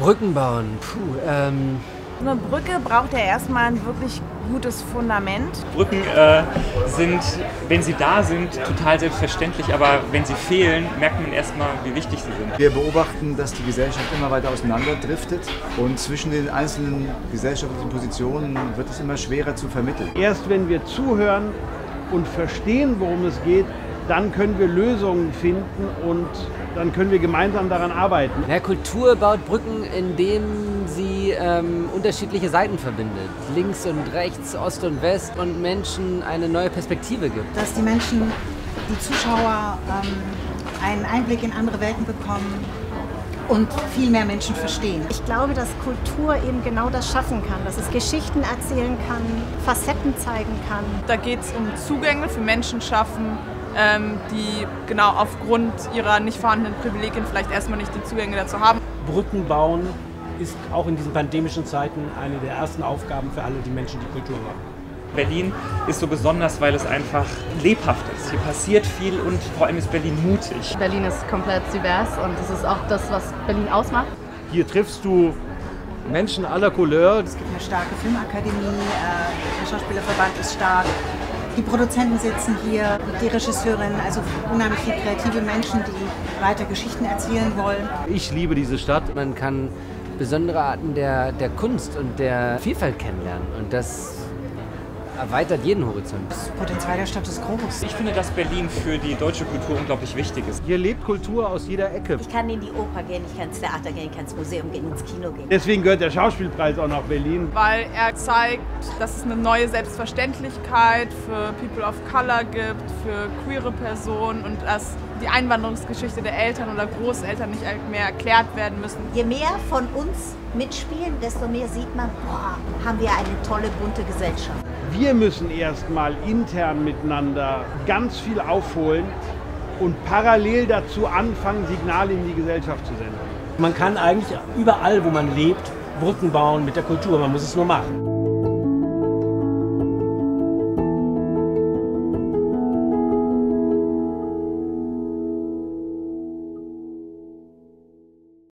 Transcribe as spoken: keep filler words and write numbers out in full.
Brücken bauen, puh, ähm... Eine Brücke braucht ja erstmal ein wirklich gutes Fundament. Brücken äh, sind, wenn sie da sind, total selbstverständlich, aber wenn sie fehlen, merkt man erstmal, wie wichtig sie sind. Wir beobachten, dass die Gesellschaft immer weiter auseinanderdriftet und zwischen den einzelnen gesellschaftlichen Positionen wird es immer schwerer zu vermitteln. Erst wenn wir zuhören und verstehen, worum es geht, dann können wir Lösungen finden und dann können wir gemeinsam daran arbeiten. Ja, Kultur baut Brücken, indem sie ähm, unterschiedliche Seiten verbindet. Links und rechts, Ost und West und Menschen eine neue Perspektive gibt. Dass die Menschen, die Zuschauer, ähm, einen Einblick in andere Welten bekommen und viel mehr Menschen verstehen. Ich glaube, dass Kultur eben genau das schaffen kann, dass es Geschichten erzählen kann, Facetten zeigen kann. Da geht es um Zugänge für Menschen schaffen, ähm, die genau aufgrund ihrer nicht vorhandenen Privilegien vielleicht erstmal nicht die Zugänge dazu haben. Brücken bauen ist auch in diesen pandemischen Zeiten eine der ersten Aufgaben für alle die Menschen, die Kultur machen. Berlin ist so besonders, weil es einfach lebhaft ist. Hier passiert viel und vor allem ist Berlin mutig. Berlin ist komplett divers und das ist auch das, was Berlin ausmacht. Hier triffst du Menschen aller Couleur. Es gibt eine starke Filmakademie, äh, der Schauspielerverband ist stark. Die Produzenten sitzen hier, die Regisseurin, also unheimlich viele kreative Menschen, die weiter Geschichten erzählen wollen. Ich liebe diese Stadt. Man kann besondere Arten der, der Kunst und der Vielfalt kennenlernen und das erweitert jeden Horizont. Das Potenzial der Stadt ist groß. Ich finde, dass Berlin für die deutsche Kultur unglaublich wichtig ist. Hier lebt Kultur aus jeder Ecke. Ich kann in die Oper gehen, ich kann ins Theater gehen, ich kann ins Museum gehen, ins Kino gehen. Deswegen gehört der Schauspielpreis auch nach Berlin. Weil er zeigt, dass es eine neue Selbstverständlichkeit für People of Color gibt, für queere Personen und dass die Einwanderungsgeschichte der Eltern oder Großeltern nicht mehr erklärt werden müssen. Je mehr von uns mitspielen, desto mehr sieht man, boah, haben wir eine tolle, bunte Gesellschaft. Wir müssen erstmal intern miteinander ganz viel aufholen und parallel dazu anfangen, Signale in die Gesellschaft zu senden. Man kann eigentlich überall, wo man lebt, Brücken bauen mit der Kultur, man muss es nur machen.